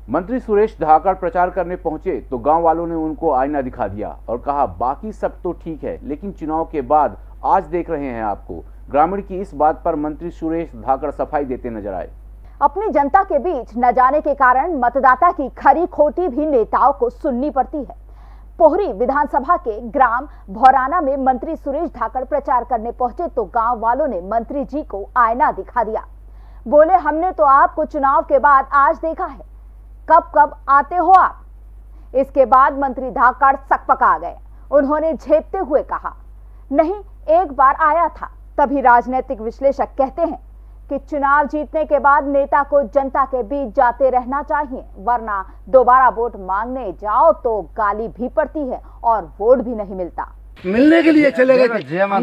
मंत्री सुरेश धाकड़ प्रचार करने पहुंचे तो गांव वालों ने उनको आईना दिखा दिया और कहा बाकी सब तो ठीक है, लेकिन चुनाव के बाद आज देख रहे हैं आपको। ग्रामीण की इस बात पर मंत्री सुरेश धाकड़ सफाई देते नजर आए। अपनी जनता के बीच न जाने के कारण मतदाता की खरी खोटी भी नेताओं को सुननी पड़ती है। पोहरी विधानसभा के ग्राम भौराना में मंत्री सुरेश धाकड़ प्रचार करने पहुंचे तो गांव वालों ने मंत्री जी को आईना दिखा दिया। बोले, हमने तो आपको चुनाव के बाद आज देखा है, कब कब आते हो आप। इसके बाद मंत्री धाकड़ सकपका गए। उन्होंने झेपते हुए कहा, नहीं, एक बार आया था। तभी राजनीतिक विश्लेषक कहते हैं कि चुनाव जीतने के बाद नेता को जनता के बीच जाते रहना चाहिए, वरना दोबारा वोट मांगने जाओ तो गाली भी पड़ती है और वोट भी नहीं मिलता। मिलने के लिए चले गए थे। कहाँ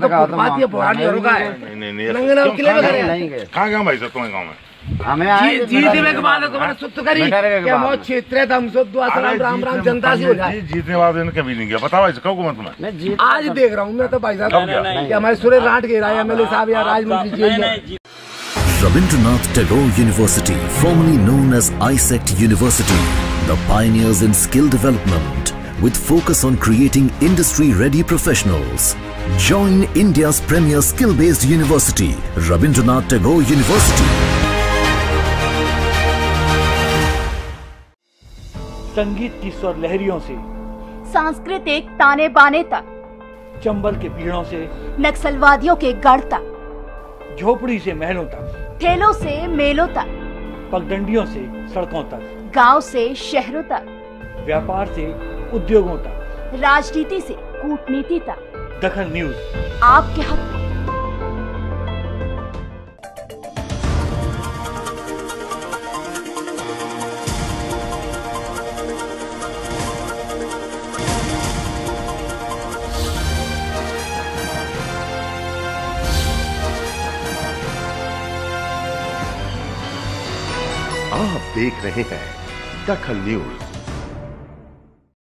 गया भाई साहब तुम्हारे गाँव में? हमें जीतने के बाद तुम्हारे सुत करी क्या मौत क्षेत्र है, हम सुध दुआ सलाम राम राम जनता से हो जाए। जीतने वाले दिन कभी नहीं गया, बताओ भाई कब को तुम्हें? आज देख रहा हूँ मैं तो भाई साहब कि हमारे सुरेश राठ के राय MLA साहब या राजमंत्री जी। Rabindranath Tagore University, formerly known as ISECT University, the pioneers in skill development with focus on creating industry-ready professionals. Join India's premier skill-based university, Rabindranath Tagore University. संगीत की स्वर लहरियों से सांस्कृतिक ताने बाने तक, चंबल के पीड़ों से नक्सलवादियों के गढ़ तक, झोपड़ी से महलों तक, ठेलों से मेलों तक, पगडंडियों से सड़कों तक, गांव से शहरों तक, व्यापार से उद्योगों तक, राजनीति से कूटनीति तक, दखल न्यूज आपके हक में। आप देख रहे हैं दखल न्यूज।